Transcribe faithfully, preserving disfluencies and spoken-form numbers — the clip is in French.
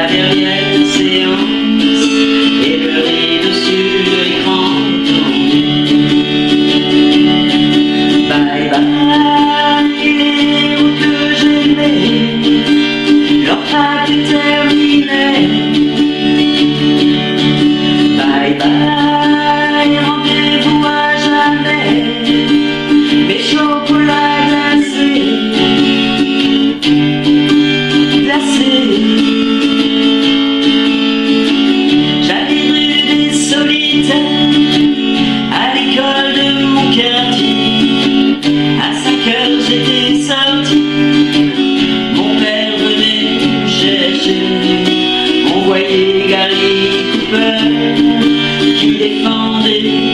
dernière séance et le rideau sur l'écran tendu. Bye bye, les mots que j'aimais, leur traque est terminée. Bye bye, rendez-vous à jamais, mes chocolats glacés, glacés. J'allais rue des Solitaires, à l'école de mon quartier. À cinq heures j'étais sorti, mon père venait me chercher. On voyait Gary Cooper qui défendait